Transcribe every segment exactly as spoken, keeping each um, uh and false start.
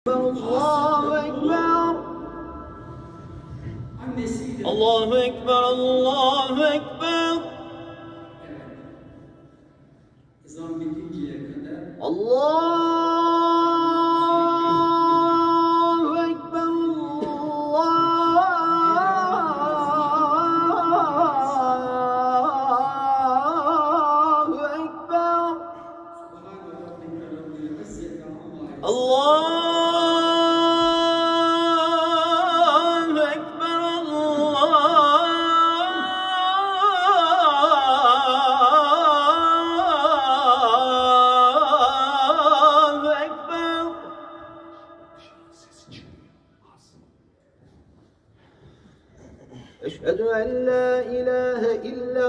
الله أكبر الله أكبر الله أكبر Ezan bitinceye kadar الله أكبر الله أكبر الله أشهد أن لا إله إلا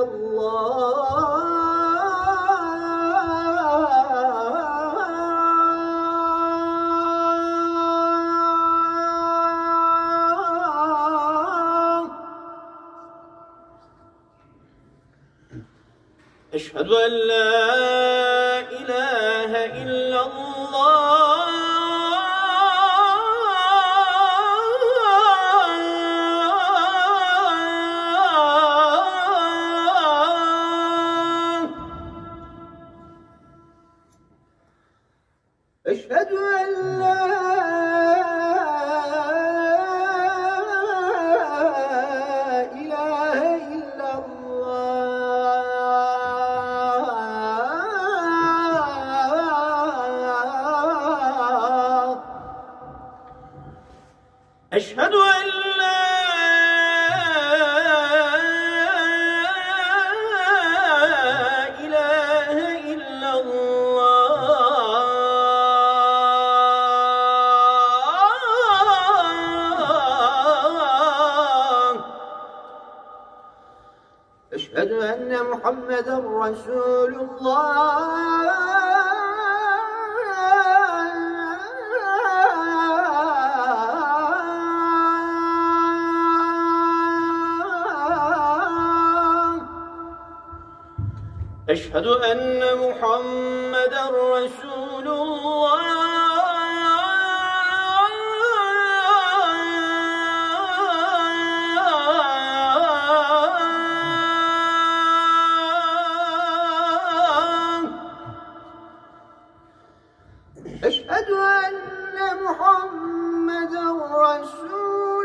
الله أشهد أن لا إله إلا الله أشهد أن لا إله إلا الله أشهد أن لا إله إلا الله أشهد أن محمدًا رسول الله أشهد أن محمدًا رسول الله أشهد أن محمدًا رسول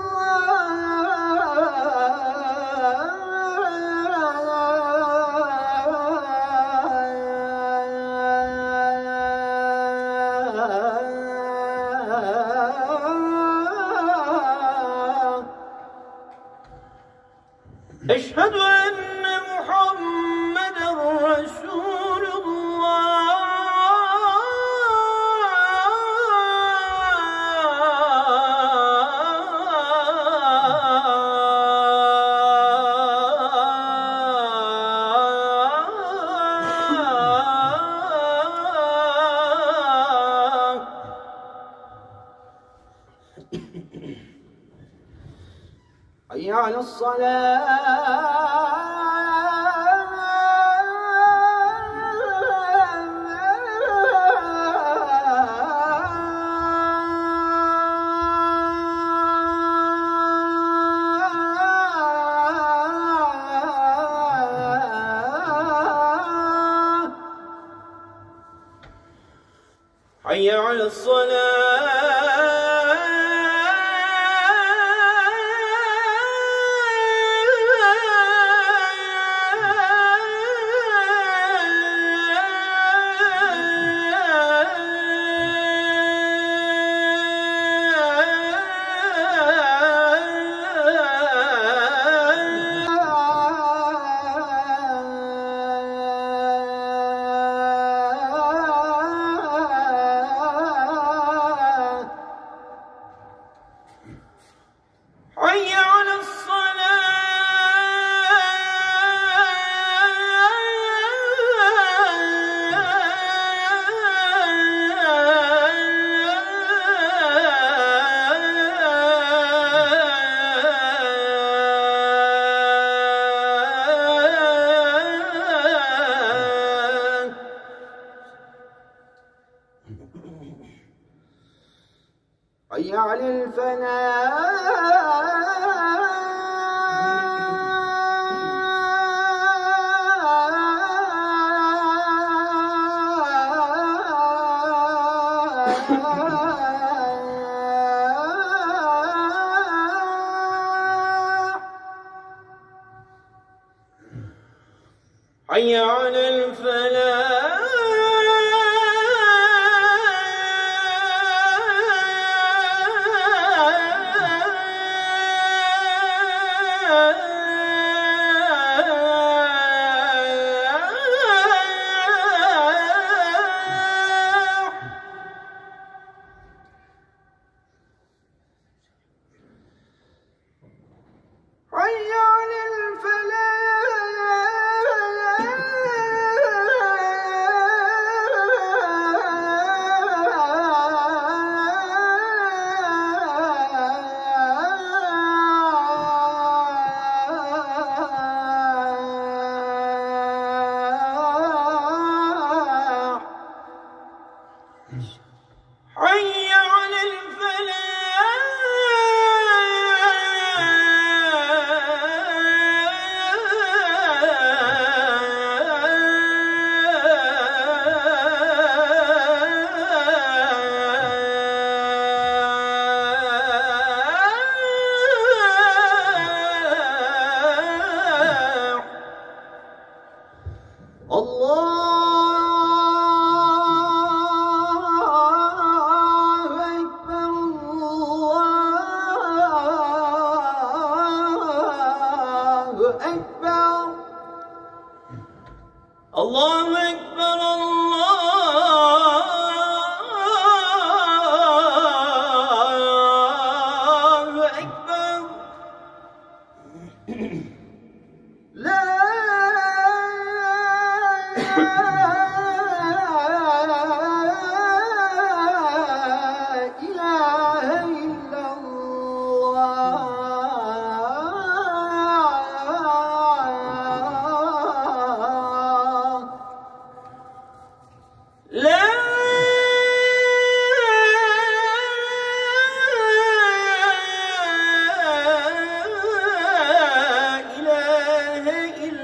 الله أشهد أن محمدًا رسول الله حي على الصلاة حي على الصلاة حي على الفلاح حي على الفلاح Allahu Ekber, Allahu Ekber. La ilahe illallah. La ilahe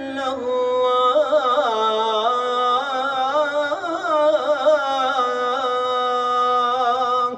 illallah.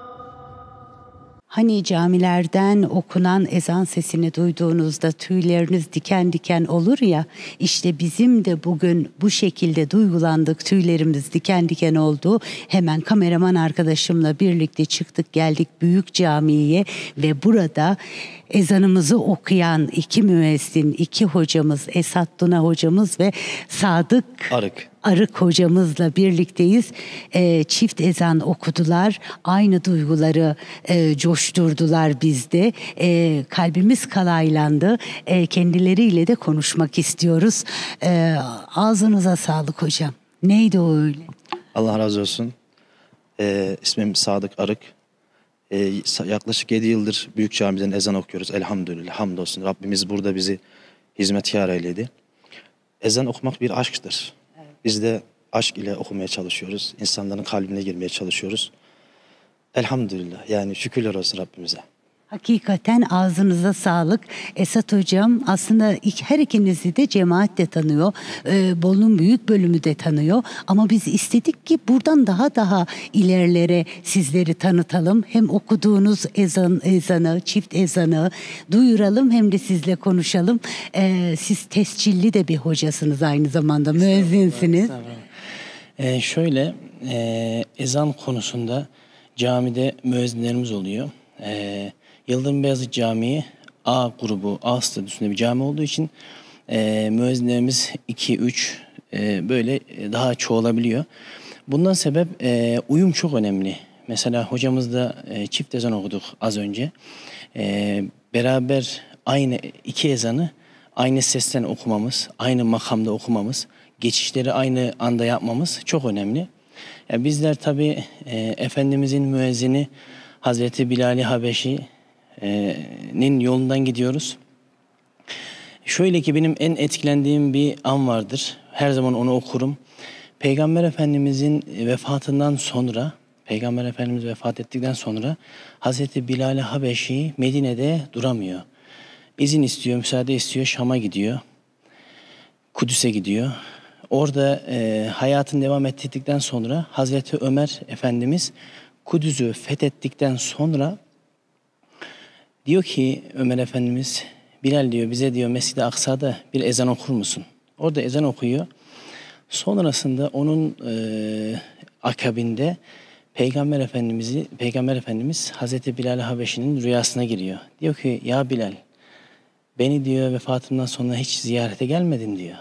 Hani camilerden okunan ezan sesini duyduğunuzda tüyleriniz diken diken olur ya, işte bizim de bugün bu şekilde duygulandık, tüylerimiz diken diken oldu. Hemen kameraman arkadaşımla birlikte çıktık, geldik Büyük Cami'ye ve burada ezanımızı okuyan iki müezzin, iki hocamız, Esat Tuna hocamız ve Sadık Arık. Arık hocamızla birlikteyiz. E, çift ezan okudular. Aynı duyguları e, coşturdular bizde. E, kalbimiz kalaylandı. E, kendileriyle de konuşmak istiyoruz. E, ağzınıza sağlık hocam. Neydi o öyle? Allah razı olsun. Ee, ismim Sadık Arık. Ee, yaklaşık yedi yıldır Büyük Cami'den ezan okuyoruz. Elhamdülillah, hamdolsun. Rabbimiz burada bizi hizmetkar eyledi. Ezan okumak bir aşktır. Biz de aşk ile okumaya çalışıyoruz. İnsanların kalbine girmeye çalışıyoruz. Elhamdülillah. Yani şükürler olsun Rabbimize. Hakikaten ağzınıza sağlık. Esat hocam aslında ilk, her ikinizi de cemaat de tanıyor. Ee, Bolu'nun büyük bölümü de tanıyor. Ama biz istedik ki buradan daha daha ilerlere sizleri tanıtalım. Hem okuduğunuz ezan, ezanı, çift ezanı duyuralım, hem de sizle konuşalım. Ee, siz tescilli de bir hocasınız, aynı zamanda müezzinsiniz. Ee, şöyle e, ezan konusunda camide müezzinlerimiz oluyor. Ee, Yıldırım Beyazıt Camii A grubu, A statüsünde bir cami olduğu için e, müezzinlerimiz iki üç e, böyle daha çoğalabiliyor. Bundan sebep e, uyum çok önemli. Mesela hocamızla e, çift ezan okuduk az önce. E, beraber aynı iki ezanı aynı sesten okumamız, aynı makamda okumamız, geçişleri aynı anda yapmamız çok önemli. Yani bizler tabii e, Efendimizin müezzini Hazreti Bilal-i Habeşi'nin yolundan gidiyoruz. Şöyle ki benim en etkilendiğim bir an vardır. Her zaman onu okurum. Peygamber Efendimizin vefatından sonra Peygamber Efendimiz vefat ettikten sonra Hazreti Bilal-i Habeşi Medine'de duramıyor. İzin istiyor, müsaade istiyor, Şam'a gidiyor. Kudüs'e gidiyor. Orada e, hayatını devam ettirdikten sonra Hazreti Ömer Efendimiz Kudüs'ü fethettikten sonra diyor ki Ömer Efendimiz, Bilal diyor bize diyor Mescid-i Aksa'da bir ezan okur musun? Orada ezan okuyor. Sonrasında onun e, akabinde Peygamber Efendimiz'i Peygamber Efendimiz Hazreti Bilal-i Habeşi'nin rüyasına giriyor. Diyor ki ya Bilal, beni diyor vefatımdan sonra hiç ziyarete gelmedin diyor.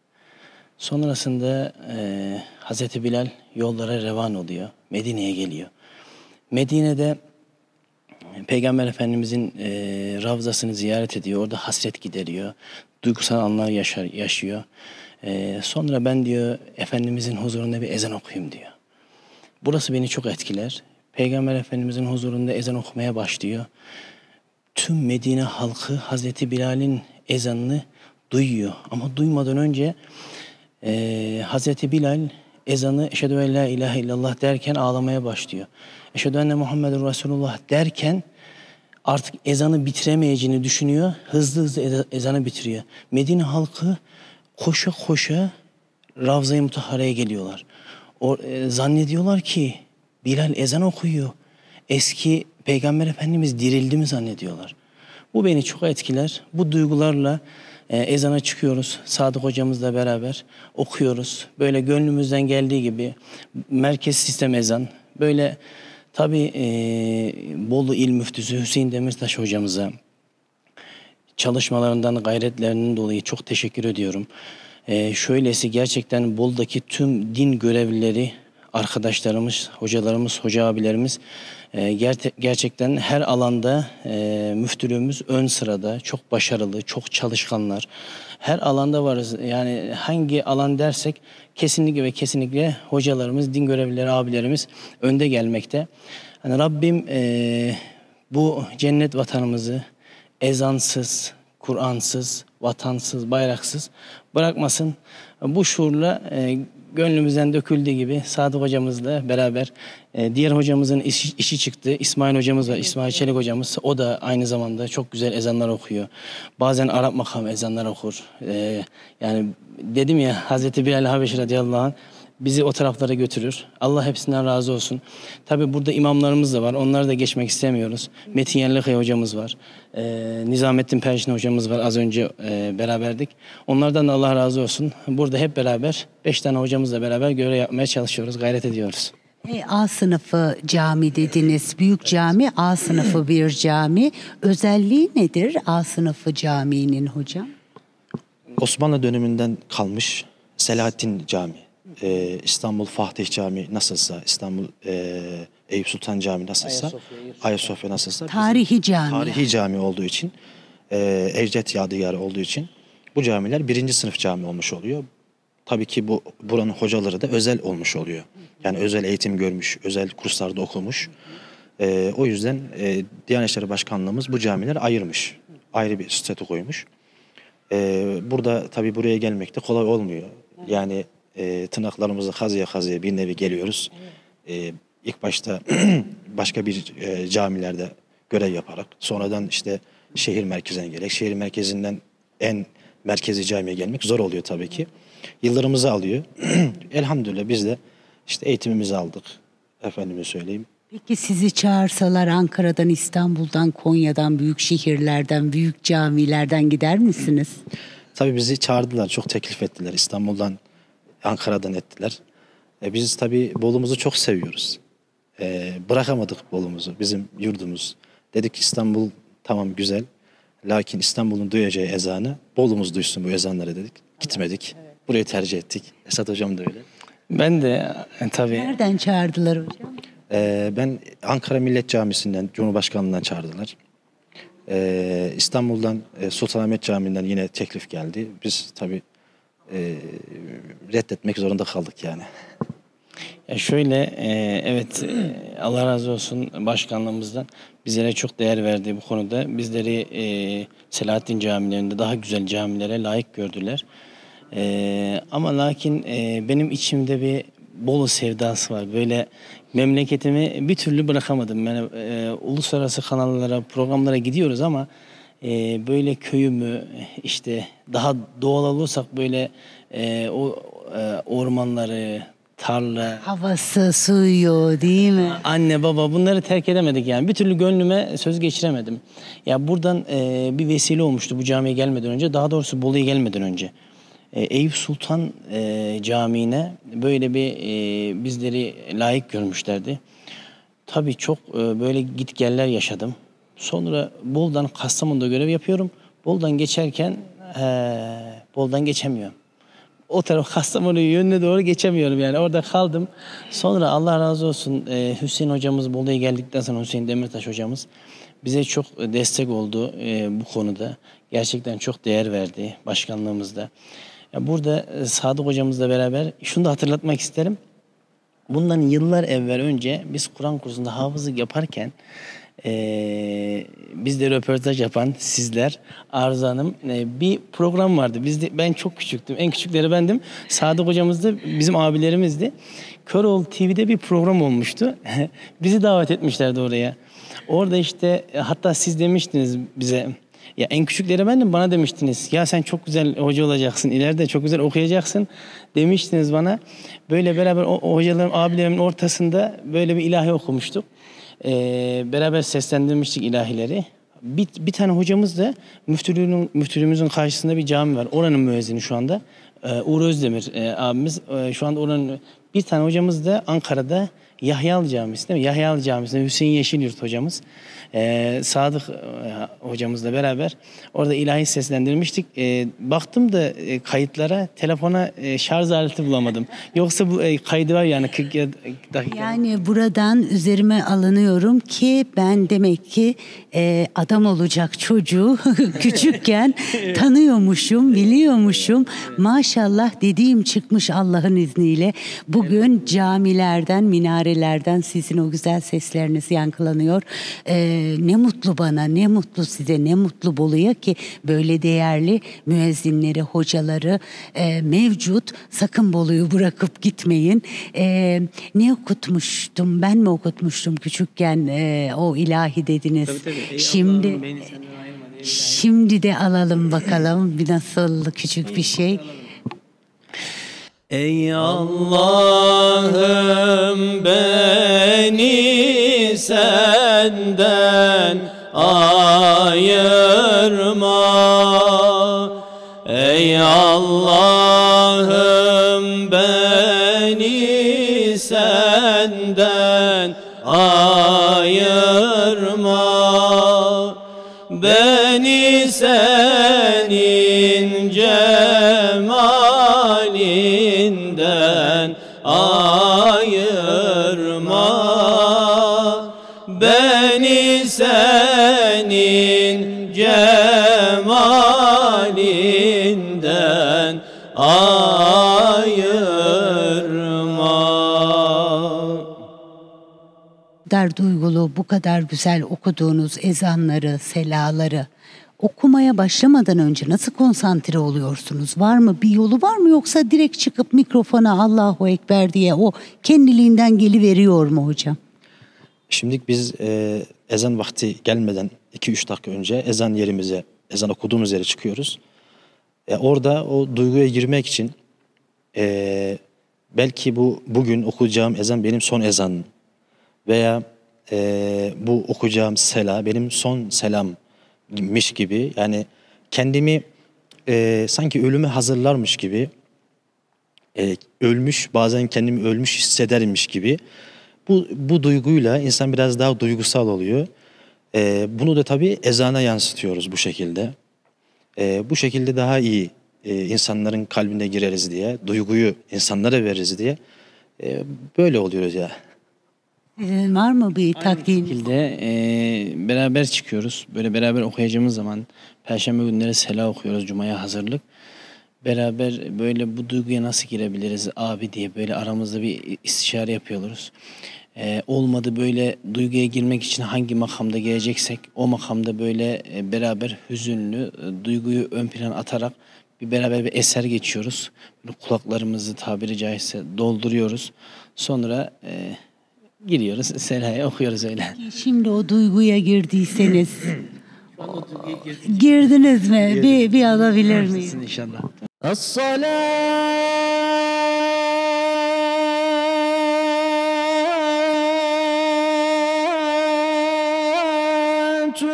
Sonrasında e, Hazreti Bilal yollara revan oluyor. Medine'ye geliyor. Medine'de Peygamber Efendimizin e, ravzasını ziyaret ediyor. Orada hasret gideriyor. Duygusal anlar yaşar, yaşıyor. E, sonra ben diyor Efendimizin huzurunda bir ezan okuyayım diyor. Burası beni çok etkiler. Peygamber Efendimizin huzurunda ezan okumaya başlıyor. Tüm Medine halkı Hazreti Bilal'in ezanını duyuyor. Ama duymadan önce e, Hazreti Bilal ezanı eşhedü en la ilahe illallah derken ağlamaya başlıyor. Eşhedü enne Muhammeden Resulullah derken artık ezanı bitiremeyeceğini düşünüyor. Hızlı hızlı ezanı bitiriyor. Medine halkı koşa koşa Ravza-i Mutahhare'ye geliyorlar. O, e, zannediyorlar ki Bilal ezan okuyor. Eski Peygamber Efendimiz dirildi mi zannediyorlar. Bu beni çok etkiler. Bu duygularla e, ezana çıkıyoruz. Sadık hocamızla beraber okuyoruz. Böyle gönlümüzden geldiği gibi merkez sistem ezan. Böyle tabii e, Bolu İl Müftüsü Hüseyin Demirtaş hocamıza çalışmalarından, gayretlerinden dolayı çok teşekkür ediyorum. E, şöylesi gerçekten Bolu'daki tüm din görevlileri, arkadaşlarımız, hocalarımız, hoca abilerimiz e, ger- gerçekten her alanda e, müftülüğümüz ön sırada, çok başarılı, çok çalışkanlar. Her alanda varız. Yani hangi alan dersek kesinlikle ve kesinlikle hocalarımız, din görevlileri, abilerimiz önde gelmekte. Yani Rabbim e, bu cennet vatanımızı ezansız, Kur'ansız, vatansız, bayraksız bırakmasın. Bu şuurla e, gönlümüzden döküldüğü gibi Sadık hocamızla beraber e, diğer hocamızın işi, işi çıktı. İsmail hocamız var, İsmail Çelik hocamız. O da aynı zamanda çok güzel ezanlar okuyor. Bazen Arap makam ezanlar okur. E, yani dedim ya Hazreti Bilal Habeşi radıyallahu anh bizi o taraflara götürür. Allah hepsinden razı olsun. Tabii burada imamlarımız da var. Onları da geçmek istemiyoruz. Metin Yerlikaya hocamız var. Ee, Nizamettin Perşin hocamız var. Az önce e, beraberdik. Onlardan da Allah razı olsun. Burada hep beraber beş tane hocamızla beraber görev yapmaya çalışıyoruz. Gayret ediyoruz. E, A sınıfı cami dediniz. Büyük cami, A sınıfı bir cami. Özelliği nedir A sınıfı caminin hocam? Osmanlı döneminden kalmış Selahattin Camii. Ee, İstanbul Fatih Camii nasılsa, İstanbul e, Eyüp Sultan Camii nasılsa, Ayasofya nasılsa. Tarihi cami. Tarihi cami olduğu için, e, ecdet yadigarı olduğu için bu camiler birinci sınıf cami olmuş oluyor. Tabii ki bu buranın hocaları da özel olmuş oluyor. Yani özel eğitim görmüş, özel kurslarda okumuş. E, o yüzden e, Diyanet İşleri Başkanlığımız bu camileri ayırmış. Ayrı bir statü koymuş. E, burada tabii buraya gelmek de kolay olmuyor. Yani E, tırnaklarımızı kazıya kazıya bir nevi geliyoruz. E, ilk başta başka bir e, camilerde görev yaparak sonradan işte şehir merkezine gerek, şehir merkezinden en merkezi camiye gelmek zor oluyor tabii ki. Yıllarımızı alıyor. Elhamdülillah biz de işte eğitimimizi aldık. Efendime söyleyeyim. Peki sizi çağırsalar Ankara'dan, İstanbul'dan, Konya'dan, büyük şehirlerden, büyük camilerden gider misiniz? Tabii bizi çağırdılar, çok teklif ettiler. İstanbul'dan, Ankara'dan ettiler. E biz tabii Bolu'muzu çok seviyoruz. E, bırakamadık Bolu'muzu, bizim yurdumuz. Dedik İstanbul tamam güzel. Lakin İstanbul'un duyacağı ezanı Bolu'muz duysun bu ezanları dedik. Gitmedik. Burayı tercih ettik. Esat hocam da öyle. Ben de e, tabii. Nereden çağırdılar hocam? E, ben Ankara Millet Camisi'nden, Cumhurbaşkanlığından çağırdılar. E, İstanbul'dan, e, Sultanahmet Camii'nden yine teklif geldi. Biz tabii E, reddetmek zorunda kaldık yani. Ya şöyle e, evet e, Allah razı olsun başkanlığımızdan bizlere çok değer verdi bu konuda. Bizleri e, Selahattin camilerinde daha güzel camilere layık gördüler. E, ama lakin e, benim içimde bir Bolu sevdası var. Böyle memleketimi bir türlü bırakamadım. Yani e, uluslararası kanallara, programlara gidiyoruz ama e, böyle köyümü, işte daha doğal olursak böyle e, o e, ormanları, tarla, Havası, suyu değil mi? anne baba bunları terk edemedik yani. Bir türlü gönlüme söz geçiremedim. Ya buradan e, bir vesile olmuştu bu camiye gelmeden önce. Daha doğrusu Bolu'ya gelmeden önce. E, Eyüp Sultan e, Camii'ne böyle bir e, bizleri layık görmüşlerdi. Tabii çok e, böyle gitgeller yaşadım. Sonra Bolu'dan Kastamonu'da görev yapıyorum. Bolu'dan geçerken e, Bolu'dan geçemiyorum. O taraf Kastamonu yönüne doğru geçemiyorum yani orada kaldım. Sonra Allah razı olsun e, Hüseyin hocamız Bolu'ya geldikten sonra Hüseyin Demirtaş hocamız bize çok destek oldu e, bu konuda. Gerçekten çok değer verdi başkanlığımızda. Ya burada e, Sadık hocamızla beraber şunu da hatırlatmak isterim. Bundan yıllar evvel önce biz Kur'an kursunda hafızlık yaparken Ee, bizde röportaj yapan sizler, Arzu Hanım e, bir program vardı. Bizde, ben çok küçüktüm. En küçükleri bendim. Sadık hocamız da bizim abilerimizdi. Köroğlu T V'de bir program olmuştu. Bizi davet etmişlerdi oraya. Orada işte hatta siz demiştiniz bize, ya en küçükleri bendim, bana demiştiniz. Ya sen çok güzel hoca olacaksın. İleride çok güzel okuyacaksın demiştiniz bana. Böyle beraber o, o hocalarım, abilerimin ortasında böyle bir ilahi okumuştuk. Ee, beraber seslendirmiştik ilahileri. Bir, bir tane hocamız da müftülüğünün, müftülüğümüzün karşısında bir cami var. Oranın müezzini şu anda. Ee, Uğur Özdemir e, abimiz. E, şu anda oranın bir tane hocamız da Ankara'da Yahyalı Camisi değil mi? Yahyalı Camisi'nde Hüseyin Yeşilyurt hocamız. Ee, Sadık e, hocamızla beraber orada ilahi seslendirmiştik. E, baktım da e, kayıtlara, telefona e, şarj aleti bulamadım. Yoksa bu e, kaydı var yani kırk dakika. Yani buradan üzerime alınıyorum ki ben demek ki e, adam olacak çocuğu küçükken tanıyormuşum, biliyormuşum. Maşallah dediğim çıkmış Allah'ın izniyle. Bugün camilerden, minarelerden sizin o güzel sesleriniz yankılanıyor. E, ne mutlu bana, ne mutlu size, ne mutlu Bolu'ya ki böyle değerli müezzinleri, hocaları e, mevcut. Sakın Bolu'yu bırakıp gitmeyin. E, ne okutmuştum? Ben mi okutmuştum küçükken e, o ilahi dediniz. Tabii, tabii. Ey Şimdi Allah'ım, beni senden ayırma diye ilahi. şimdi de alalım bakalım bir nasıl küçük bir şey. Ey Allah'ım beni senden ayırma. Ey Allah'ım beni senden ayırma. Beni senin cemalinden ayırma. Beni senin cemalinden ayırma. Bu kadar duygulu, bu kadar güzel okuduğunuz ezanları, selaları okumaya başlamadan önce nasıl konsantre oluyorsunuz? Var mı bir yolu var mı yoksa direkt çıkıp mikrofona Allahu Ekber diye o kendiliğinden geliveriyor mu hocam? Şimdi biz e, ezan vakti gelmeden iki üç dakika önce ezan yerimize, ezan okuduğumuz yere çıkıyoruz. E, orada o duyguya girmek için e, belki bu bugün okuyacağım ezan benim son ezanım veya e, bu okuyacağım sela benim son selammış gibi, yani kendimi e, sanki ölüme hazırlarmış gibi, e, ölmüş, bazen kendimi ölmüş hissedermiş gibi. Bu, bu duyguyla insan biraz daha duygusal oluyor. Ee, bunu da tabii ezana yansıtıyoruz bu şekilde. Ee, bu şekilde daha iyi e, insanların kalbine gireriz diye, duyguyu insanlara veririz diye e, böyle oluyoruz ya. Ee, var mı bir Aynı taktiğiniz? şekilde e, beraber çıkıyoruz. Böyle beraber okuyacağımız zaman Perşembe günleri sela okuyoruz, Cuma'ya hazırlık. Beraber böyle bu duyguya nasıl girebiliriz abi diye böyle aramızda bir istişare yapıyoruz. Ee, olmadı böyle duyguya girmek için hangi makamda geleceksek o makamda böyle e, beraber hüzünlü e, duyguyu ön plana atarak bir beraber bir eser geçiyoruz. Böyle kulaklarımızı tabiri caizse dolduruyoruz. Sonra e, Giriyoruz, Sela'ya okuyoruz öyle. Şimdi o duyguya girdiyseniz girdiniz mi? Bir, bir alabilir miyim? İnşallah. الصلاة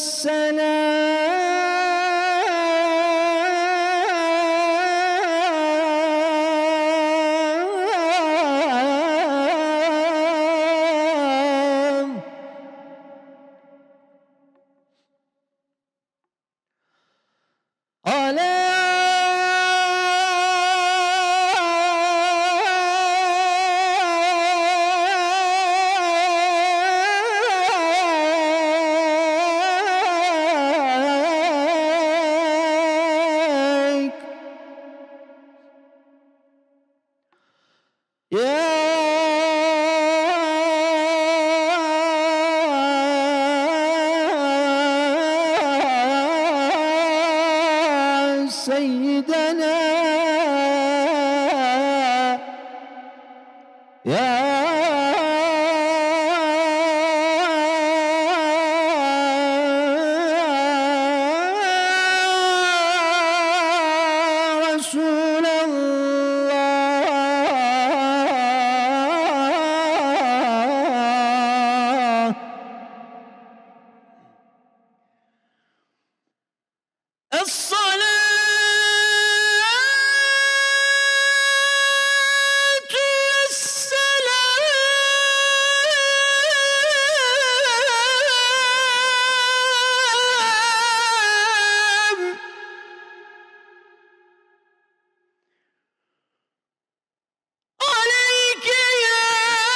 والسلام على يا سيدنا يا رسول الله الصلاة والسلام عليك يا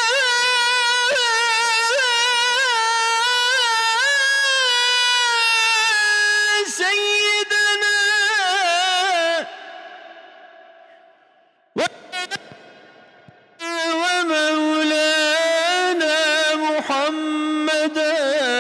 سيدنا ومولانا محمدا